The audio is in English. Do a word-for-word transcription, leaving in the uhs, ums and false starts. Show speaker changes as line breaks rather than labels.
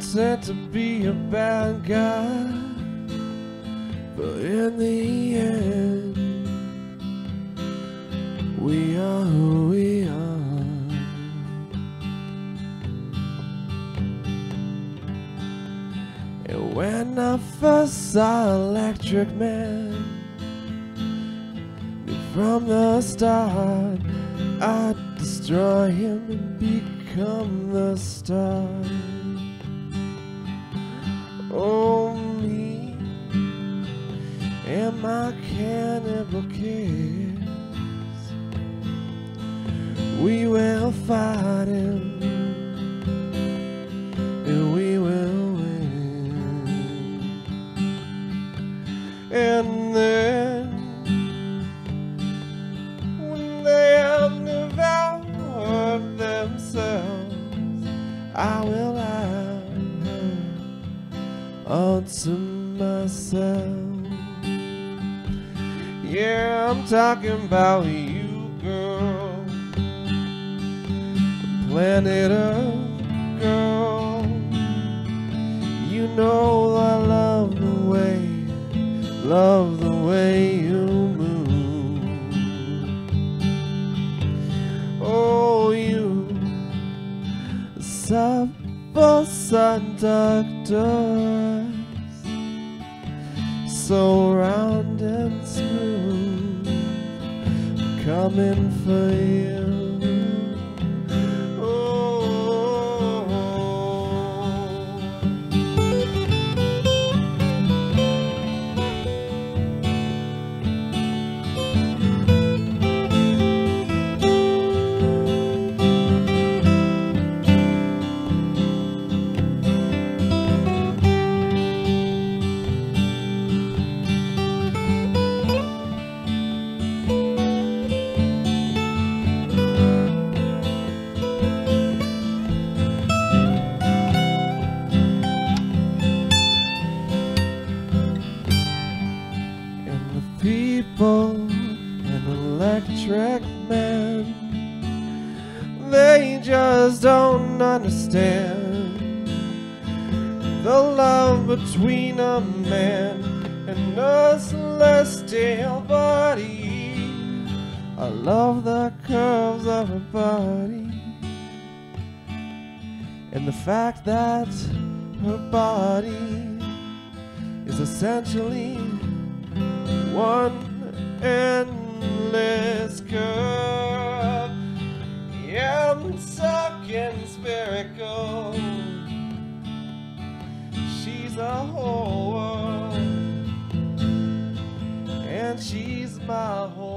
pretend to be a bad guy, but in the end, we are who we are. And when I first saw Electric Man, knew from the start I'd destroy him and become the star. Oh, me and my cannibal kids, we will fight him and we will win. And then when they have devoured themselves, I will have her unto myself. Yeah, I'm talking about you, girl, planet Earth, girl. You know I love the way, love the way you move. Oh, you supple conductors, so round and smooth, coming for you. People and Electric Man, they just don't understand the love between a man and a celestial body. I love the curves of her body and the fact that her body is essentially one endless curve. Yeah, I'm talking spherical. She's a whole world, and she's my whole